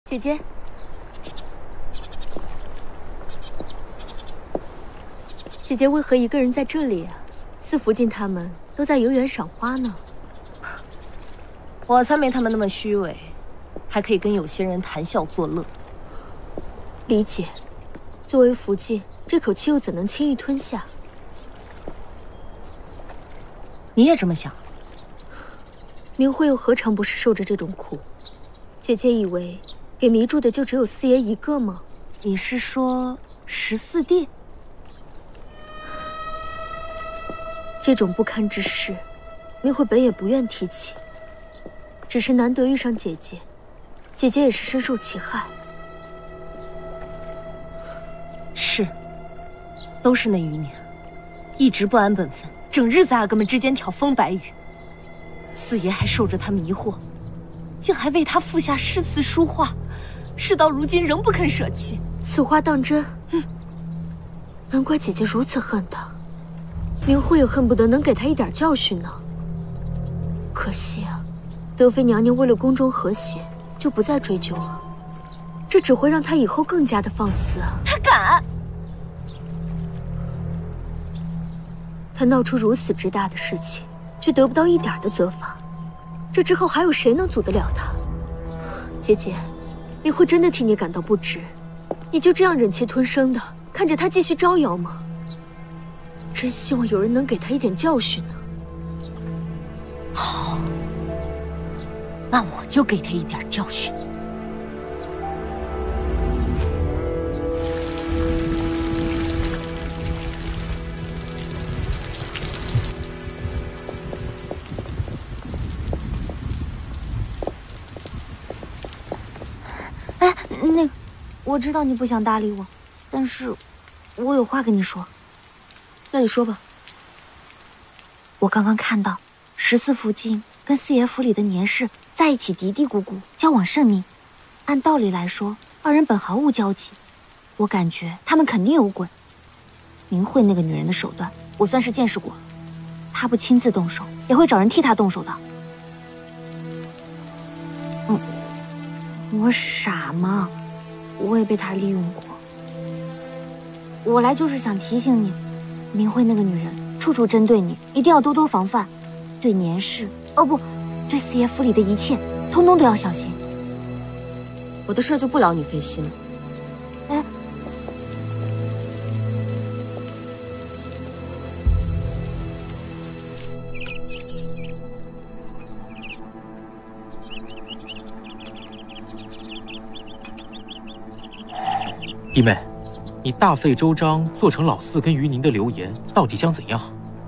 姐姐，姐姐为何一个人在这里啊？司福晋他们都在游园赏花呢。 我才没他们那么虚伪，还可以跟有些人谈笑作乐。 理解，作为福晋，这口气又怎能轻易吞下？ 你也这么想？ 明慧又何尝不是受着这种苦？姐姐以为给迷住的就只有四爷一个吗？ 你是说14弟？ 这种不堪之事，明慧本也不愿提起，只是难得遇上姐姐，姐姐也是深受其害。 是，都是那余年，一直不安本分，整日在阿哥们之间挑风摆雨。四爷还受着他迷惑，竟还为他赋下诗词书画，事到如今仍不肯舍弃。 此话当真？难怪姐姐如此恨他。明慧也恨不得能给他一点教训呢。可惜啊，德妃娘娘为了宫中和谐，就不再追究了，这只会让他以后更加的放肆啊！ 他敢！ 他闹出如此之大的事情，却得不到一点的责罚，这之后还有谁能阻得了他？姐姐，明慧真的替你感到不值，你就这样忍气吞声的看着他继续招摇吗？真希望有人能给他一点教训呢。 好，那我就给他一点教训。 哎，那个，我知道你不想搭理我，但是我有话跟你说。 那你说吧。 我刚刚看到14福晋跟四爷府里的年氏在一起嘀嘀咕咕，交往甚密。按道理来说，二人本毫无交集，我感觉他们肯定有鬼。明慧那个女人的手段，我算是见识过了。她不亲自动手，也会找人替她动手的。我傻吗？我也被她利用过。我来就是想提醒你，明慧那个女人处处针对你，一定要多多防范。对年氏，哦不，对四爷府里的一切，通通都要小心。 我的事就不劳你费心了。 哎， 弟妹，你大费周章做成老四跟于宁的流言，到底将怎样？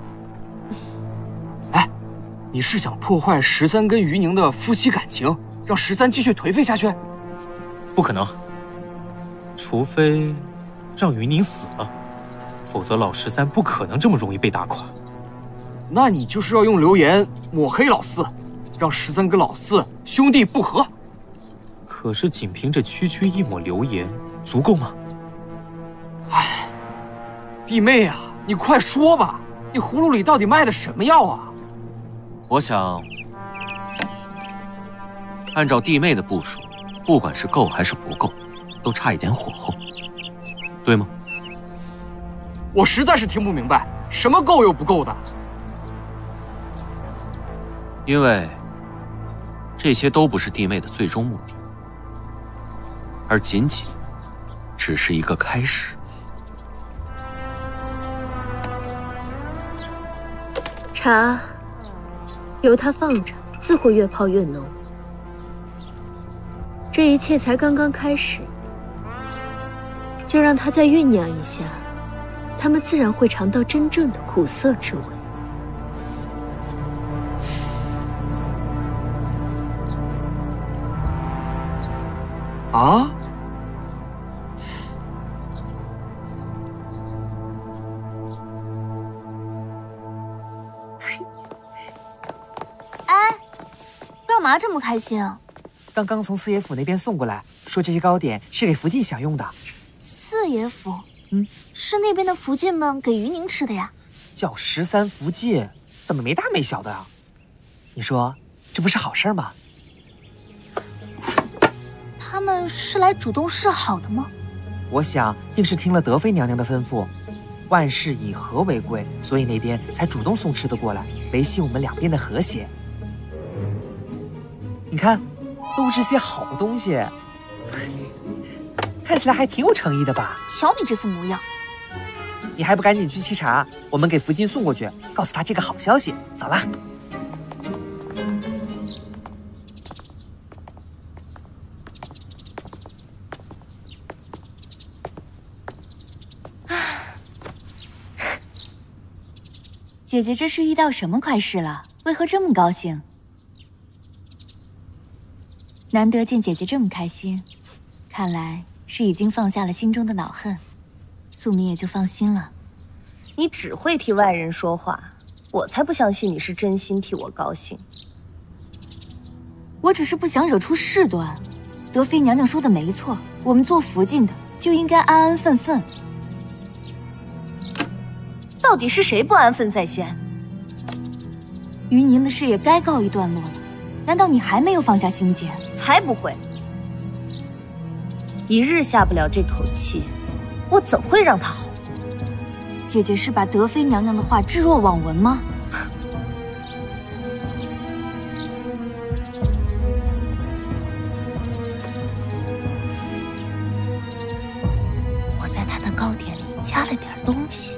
哎，你是想破坏13跟于宁的夫妻感情，让13继续颓废下去？ 不可能，除非让于宁死了，否则老13不可能这么容易被打垮。 那你就是要用流言抹黑老四，让13跟老四兄弟不和。 可是仅凭这区区一抹流言，足够吗？ 哎，弟妹啊，你快说吧，你葫芦里到底卖的什么药啊？ 我想，按照弟妹的部署，不管是够还是不够，都差一点火候，对吗？ 我实在是听不明白，什么够又不够的？ 因为这些都不是弟妹的最终目的，而仅仅只是一个开始。 茶，由它放着，自会越泡越浓。这一切才刚刚开始，就让它再酝酿一下，他们自然会尝到真正的苦涩之味。 啊？ 干嘛这么开心啊？ 刚刚从四爷府那边送过来，说这些糕点是给福晋享用的。 四爷府，是那边的福晋们给于宁吃的呀。 叫13福晋，怎么没大没小的啊？你说这不是好事吗？ 他们是来主动示好的吗？ 我想定是听了德妃娘娘的吩咐，万事以和为贵，所以那边才主动送吃的过来，维系我们两边的和谐。你看，都是些好东西，看起来还挺有诚意的吧？ 瞧你这副模样， 你还不赶紧去沏茶？我们给福晋送过去，告诉他这个好消息。走啦。 姐姐这是遇到什么快事了？为何这么高兴？难得见姐姐这么开心，看来是已经放下了心中的恼恨，素敏也就放心了。 你只会替外人说话，我才不相信你是真心替我高兴。 我只是不想惹出事端。德妃娘娘说的没错，我们做福晋的就应该安安分分。 到底是谁不安分在先？ 于宁的事也该告一段落了，难道你还没有放下心结？ 才不会！一日下不了这口气，我怎会让他好？ 姐姐是把德妃娘娘的话置若罔闻吗？ 我在他的糕点里加了点东西。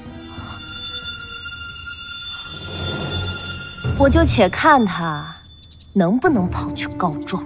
我就且看他能不能跑去告状。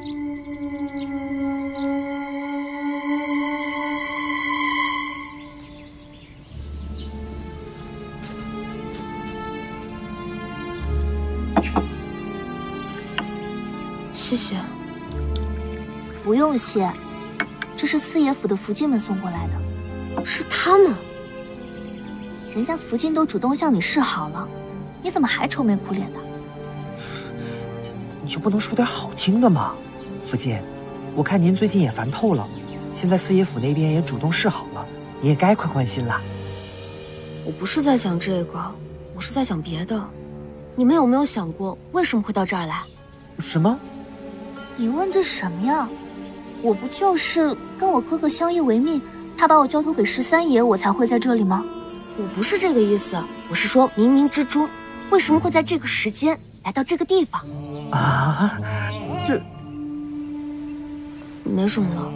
谢谢。 不用谢，这是四爷府的福晋们送过来的。 是他们？ 人家福晋都主动向你示好了，你怎么还愁眉苦脸的？ 你就不能说点好听的吗？福晋，我看您最近也烦透了，现在四爷府那边也主动示好了，你也该宽宽心了。 我不是在想这个，我是在想别的。你们有没有想过为什么会到这儿来？ 什么？ 你问这什么呀？我不就是跟我哥哥相依为命，他把我交托给13爷，我才会在这里吗？ 我不是这个意思，我是说冥冥之中，为什么会在这个时间来到这个地方？ 啊，这没什么了。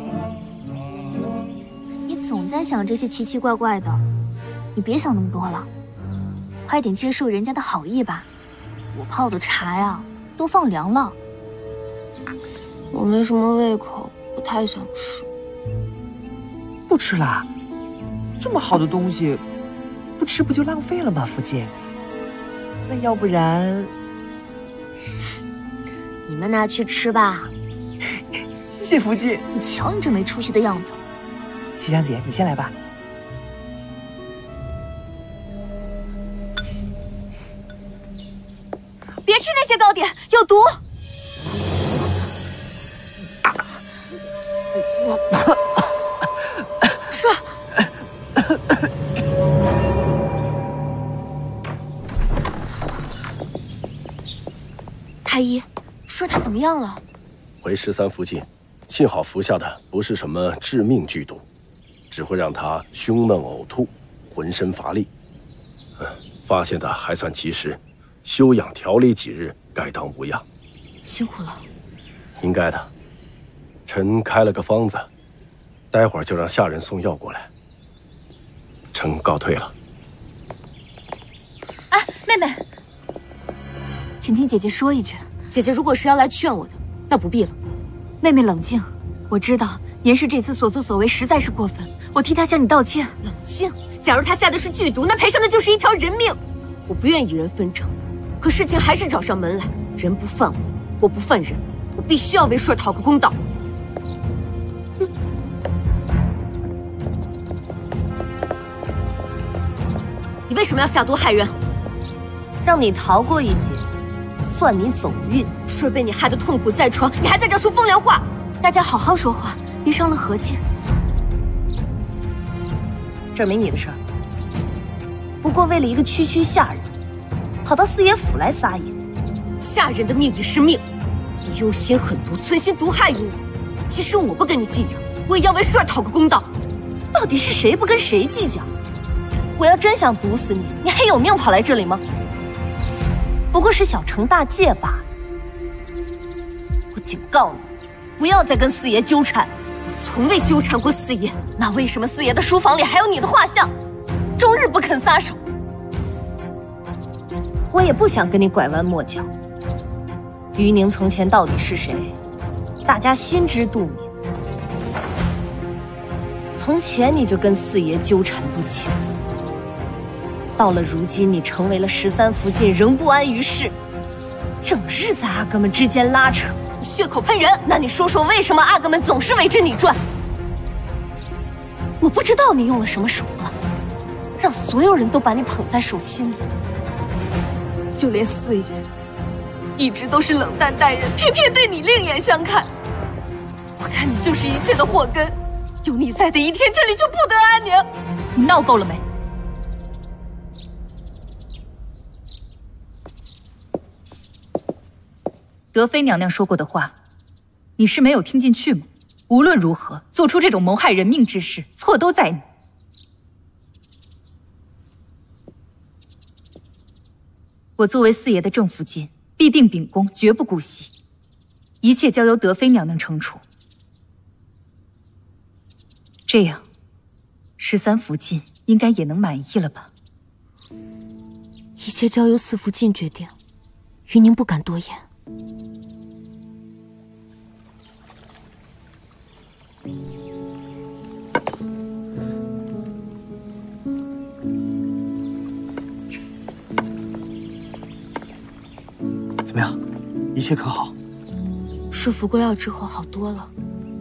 你总在想这些奇奇怪怪的，你别想那么多了，快点接受人家的好意吧。我泡的茶呀，都放凉了。 我没什么胃口，不太想吃。 不吃啦？这么好的东西，不吃不就浪费了吗？福晋，那要不然， 你们拿去吃吧。 谢谢福晋。 你瞧你这没出息的样子。 七香姐，你先来吧。 别吃那些糕点，有毒。 是。太医，说他怎么样了？ 回13附近，幸好服下的不是什么致命剧毒，只会让他胸闷呕吐，浑身乏力。发现的还算及时，休养调理几日，该当无恙。 辛苦了。 应该的。臣开了个方子，待会儿就让下人送药过来。臣告退了。 哎，妹妹，请听姐姐说一句。 姐姐如果是要来劝我的，那不必了。 妹妹冷静，我知道年氏这次所作所为实在是过分，我替她向你道歉。 冷静。假如他下的是剧毒，那赔上的就是一条人命。我不愿与人纷争，可事情还是找上门来。人不犯我，我不犯人，我必须要为硕讨个公道。你为什么要下毒害人？ 让你逃过一劫，算你走运。 硕被你害得痛苦在床，你还在这说风凉话。 大家好好说话，别伤了和气。 这没你的事儿。不过为了一个区区下人，跑到四爷府来撒野。 下人的命也是命，你忧心狠毒，存心毒害于我。 其实我不跟你计较，我也要为顺儿讨个公道。到底是谁不跟谁计较？我要真想毒死你，你还有命跑来这里吗？不过是小惩大戒罢了。我警告你，不要再跟四爷纠缠。我从未纠缠过四爷，那为什么四爷的书房里还有你的画像，终日不肯撒手？我也不想跟你拐弯抹角。于宁从前到底是谁，大家心知肚明。从前你就跟四爷纠缠不清，到了如今你成为了13福晋，仍不安于世，整日在阿哥们之间拉扯，血口喷人。那你说说，为什么阿哥们总是围着你转？我不知道你用了什么手段，让所有人都把你捧在手心里，就连四爷一直都是冷淡待人，偏偏对你另眼相看。我看你就是一切的祸根，有你在的一天，这里就不得安宁。你闹够了没？ 德妃娘娘说过的话，你是没有听进去吗？无论如何，做出这种谋害人命之事，错都在你。我作为四爷的正福晋，必定秉公，绝不姑息，一切交由德妃娘娘惩处。这样，13福晋应该也能满意了吧？ 一切交由4福晋决定，于宁不敢多言。 怎么样，一切可好？ 吃服过药之后好多了。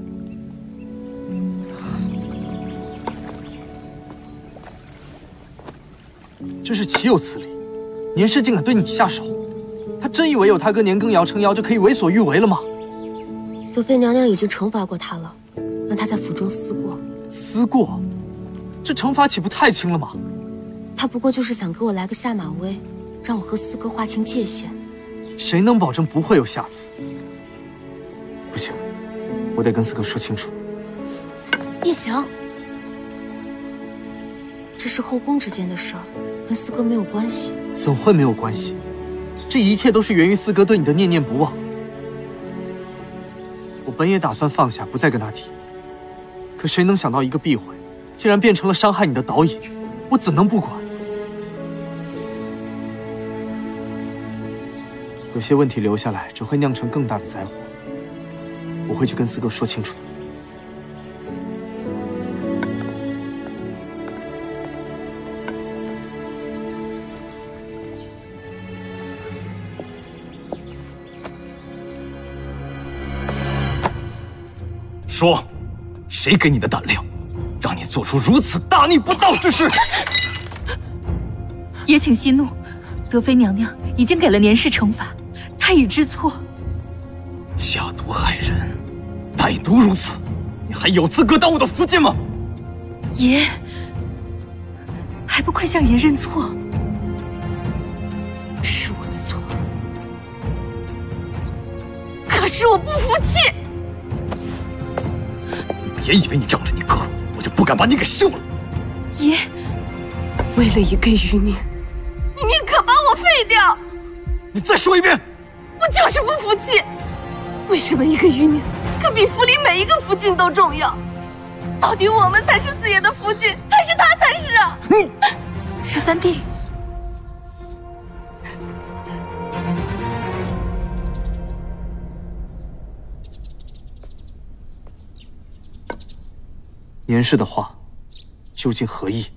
真是岂有此理！年氏竟敢对你下手，他真以为有他哥年羹尧撑腰就可以为所欲为了吗？ 德妃娘娘已经惩罚过他了，让他在府中思过。 思过？这惩罚岂不太轻了吗？ 他不过就是想给我来个下马威，让我和四哥划清界限。 谁能保证不会有下次？不行，我得跟四哥说清楚。 叶翔，这是后宫之间的事儿，跟四哥没有关系。 怎会没有关系？这一切都是源于四哥对你的念念不忘。我本也打算放下，不再跟他提，可谁能想到一个避讳，竟然变成了伤害你的导引，我怎能不管？有些问题留下来，只会酿成更大的灾祸。我会去跟四哥说清楚的。 说，谁给你的胆量，让你做出如此大逆不道之事？ 也请息怒，德妃娘娘已经给了年氏惩罚，她已知错。 下毒害人，歹毒如此，你还有资格当我的福晋吗？ 爷，还不快向爷认错？ 是我的错，可是我不服气。 别以为你仗着你哥，我就不敢把你给休了。 爷，为了一个余宁，你宁可把我废掉。 你再说一遍。 我就是不服气，为什么一个余宁可比府里每一个福晋都重要？到底我们才是四爷的福晋，还是他才是啊 ？13弟， 年氏的话究竟何意？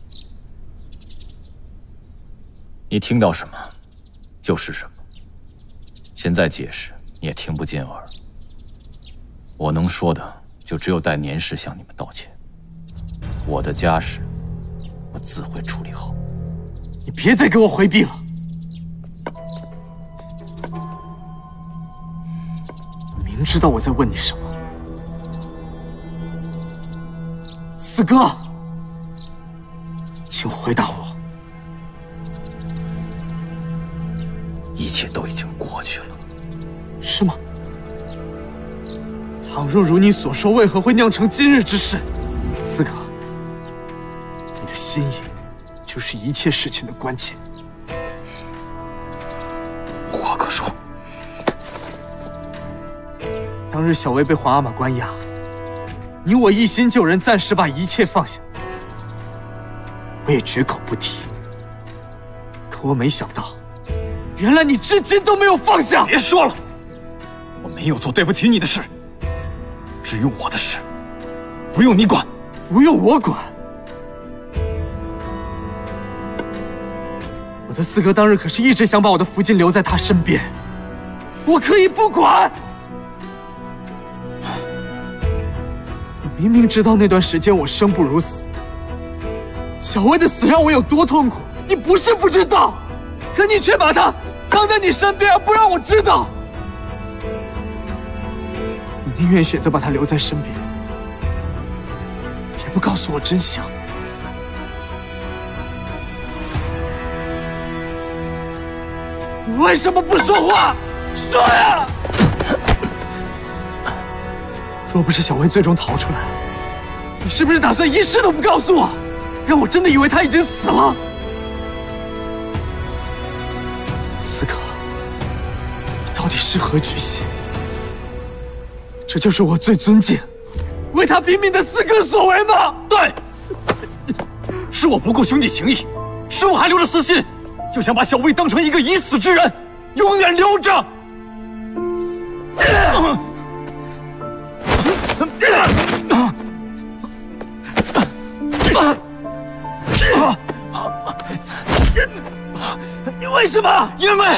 你听到什么，就是什么。现在解释你也听不进耳。我能说的就只有带年氏向你们道歉。我的家事，我自会处理好。 你别再给我回避了。明知道我在问你什么。四哥，请回答我。 一切都已经过去了。 是吗？ 倘若如你所说，为何会酿成今日之事？四哥，你的心意就是一切事情的关键。 无话可说。 当日小薇被皇阿玛关押，你我一心救人，暂时把一切放下，我也绝口不提。可我没想到，原来你至今都没有放下。 别说了，我没有做对不起你的事。至于我的事，不用你管， 不用我管。我的四哥当日可是一直想把我的福晋留在他身边，我可以不管。你明明知道那段时间我生不如死，小薇的死让我有多痛苦，你不是不知道，可你却把她放在你身边，而不让我知道。你宁愿选择把她留在身边，也不告诉我真相。你为什么不说话？说呀！若不是小薇最终逃出来，你是不是打算一事都不告诉我，让我真的以为她已经死了？四哥，你到底是何居心？这就是我最尊敬、为他拼命的四哥所为吗？ 对，是我不顾兄弟情谊，是我还留着私心，就想把小薇当成一个已死之人，永远留着。 你为什么？ 因为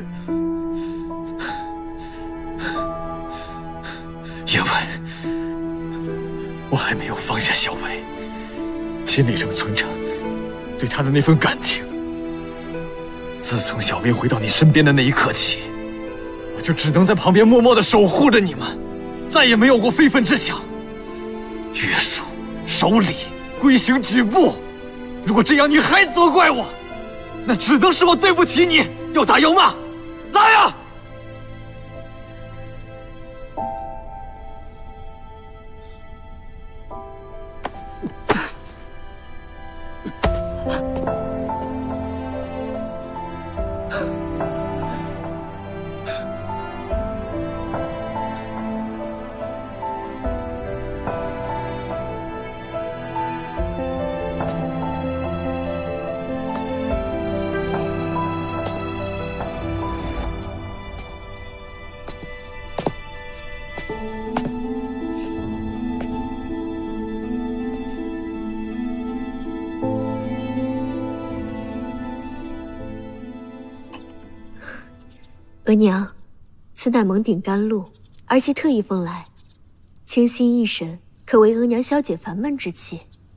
我还没有放下小薇，心里仍存着对她的那份感情。自从小薇回到你身边的那一刻起，我就只能在旁边默默地守护着你们，再也没有过非分之想。约束、守礼、规行矩步，如果这样你还责怪我，那只能是我对不起你。要打要骂，来呀！ 额娘，此乃蒙顶甘露，儿媳特意奉来，清新益神，可为额娘消解烦闷之气。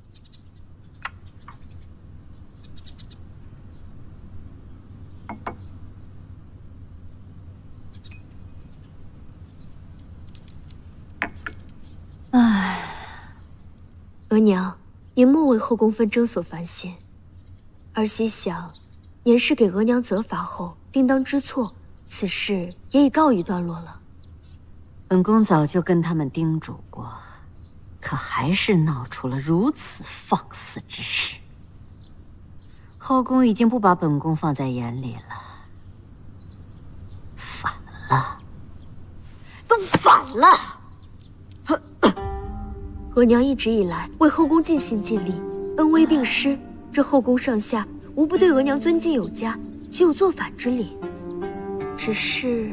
唉， 额娘，您莫为后宫纷争所烦心。儿媳想，年氏给额娘责罚后，定当知错。此事也已告一段落了。 本宫早就跟他们叮嘱过，可还是闹出了如此放肆之事。后宫已经不把本宫放在眼里了，反了，都反了！ 额娘一直以来为后宫尽心尽力，恩威并施，这后宫上下无不对额娘尊敬有加，岂有做反之理？只是，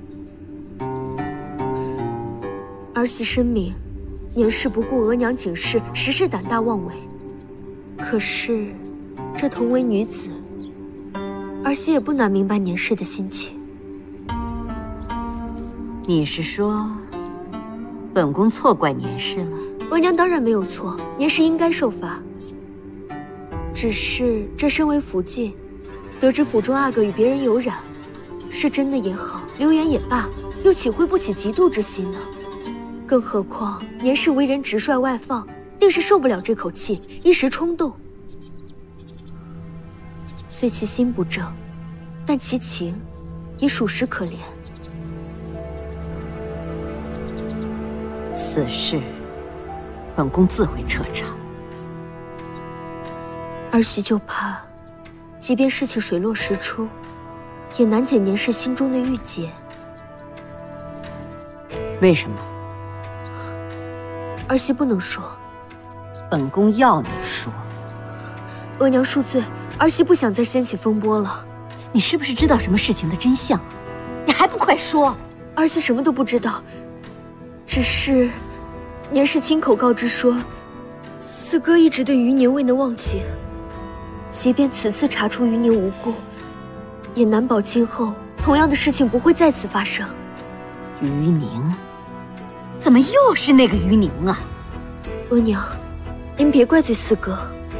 儿媳深明，年氏不顾额娘警示，实是胆大妄为。可是，这同为女子，儿媳也不难明白年氏的心情。 你是说，本宫错怪年氏了？ 额娘当然没有错，年氏应该受罚。只是这身为福晋，得知府中阿哥与别人有染。是真的也好，流言也罢，又岂会不起嫉妒之心呢？更何况年氏为人直率外放，定是受不了这口气，一时冲动。虽其心不正，但其情也属实可怜。 此事，本宫自会彻查。 儿媳就怕，即便事情水落石出，也难解年氏心中的郁结。 为什么？ 儿媳不能说。 本宫要你说。 额娘恕罪，儿媳不想再掀起风波了。 你是不是知道什么事情的真相？你还不快说！ 儿媳什么都不知道，只是年氏亲口告知说，四哥一直对余宁未能忘记，即便此次查出余宁无辜，也难保今后同样的事情不会再次发生。 余宁？怎么又是那个余宁啊？ 额娘，您别怪罪四哥。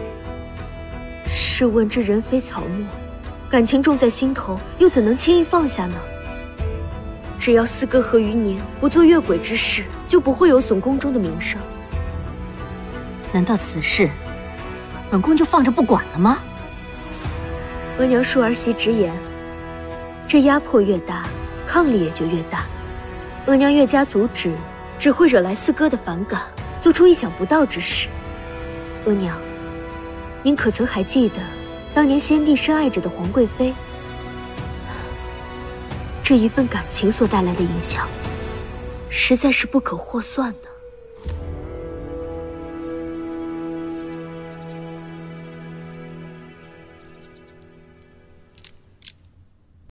试问这人非草木，感情重在心头，又怎能轻易放下呢？只要四哥和余宁不做越轨之事，就不会有损宫中的名声。 难道此事本宫就放着不管了吗？ 额娘恕儿媳直言，这压迫越大，抗力也就越大。额娘越加阻止，只会惹来四哥的反感，做出意想不到之事。额娘，您可曾还记得当年先帝深爱着的皇贵妃？这一份感情所带来的影响，实在是不可或算的。